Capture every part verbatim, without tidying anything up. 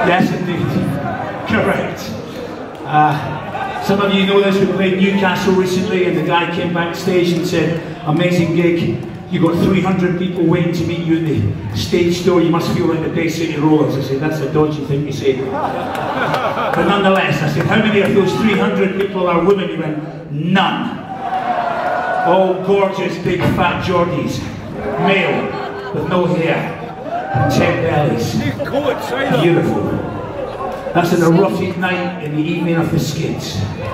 Yes, indeed. Correct. Uh, some of you know this, we played Newcastle recently and the guy came backstage and said, amazing gig, you got three hundred people waiting to meet you at the stage door, you must feel like the Bay City Rollers. I said, that's a dodgy thing to say. But nonetheless, I said, how many of those three hundred people are women? He went, none. All gorgeous, big, fat Geordies. Male, with no hair, and ten bellies. Beautiful. That's an erotic night in the evening of the Skids.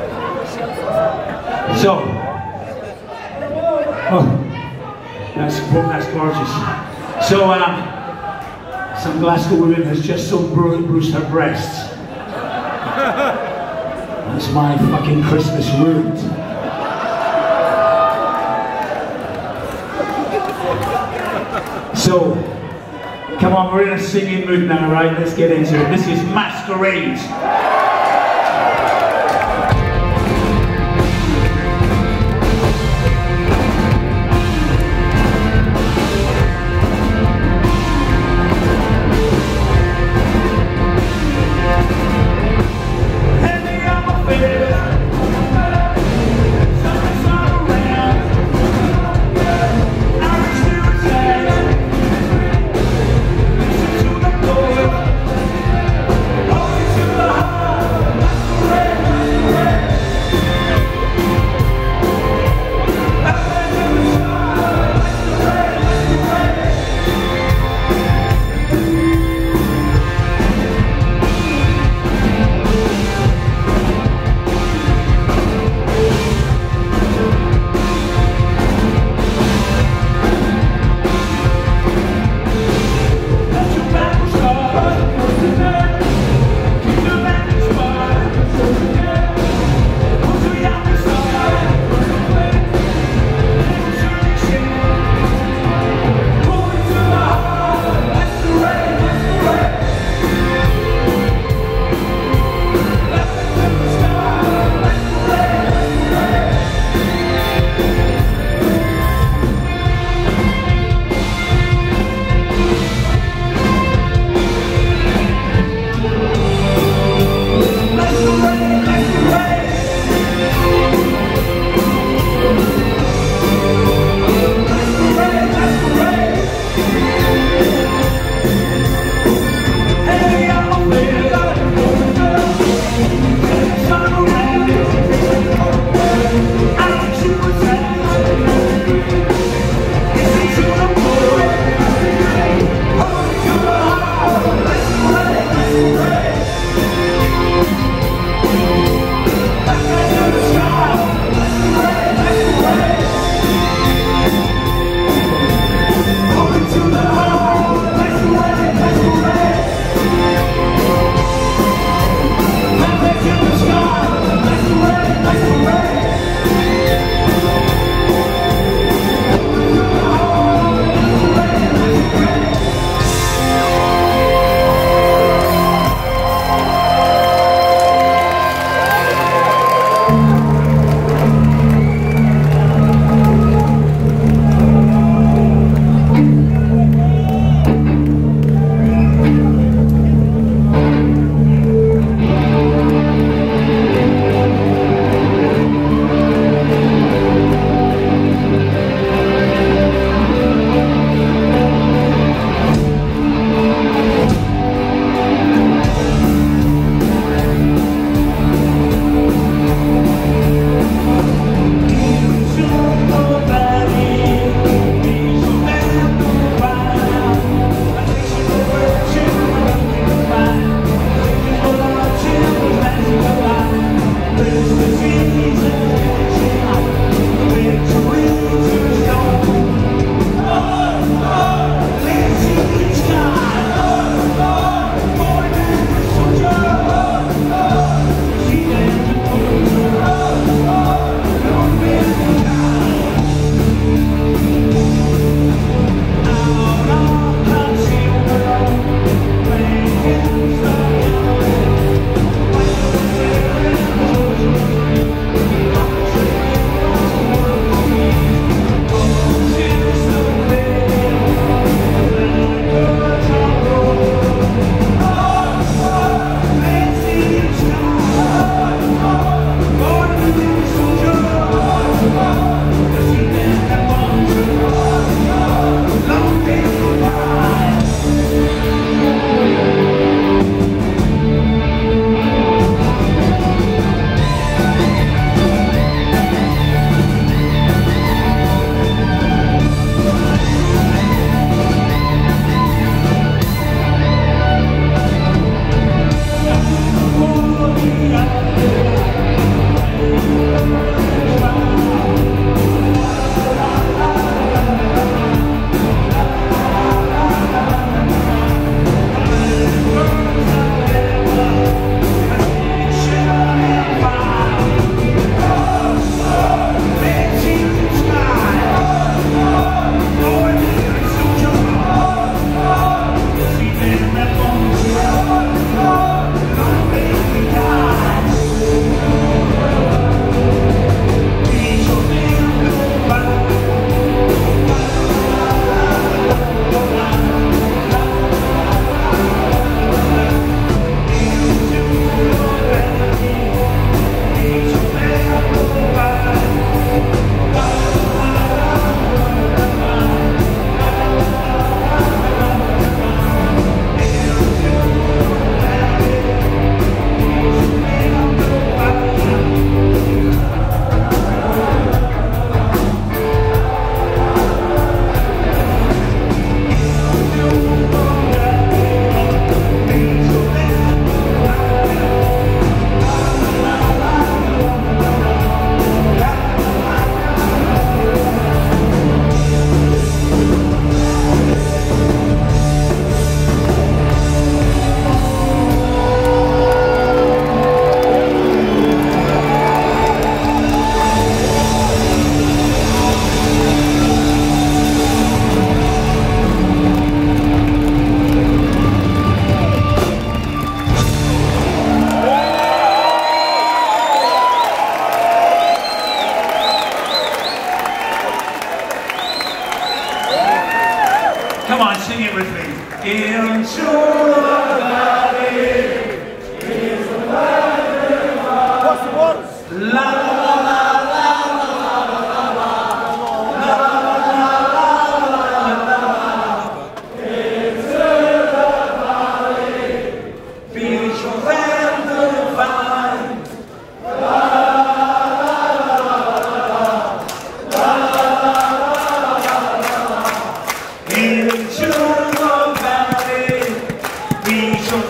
So, oh, that's, that's gorgeous. So, uh, some Glasgow woman has just so bru bruised her breasts. That's my fucking Christmas ruined. So, come on, we're in a singing mood now, right? Let's get into it. This is Masquerade. Oh,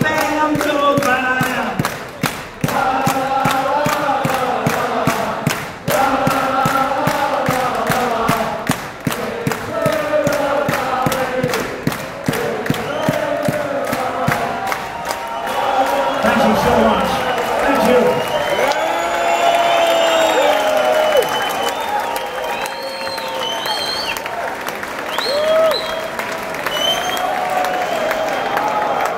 vento va. Thank you so much.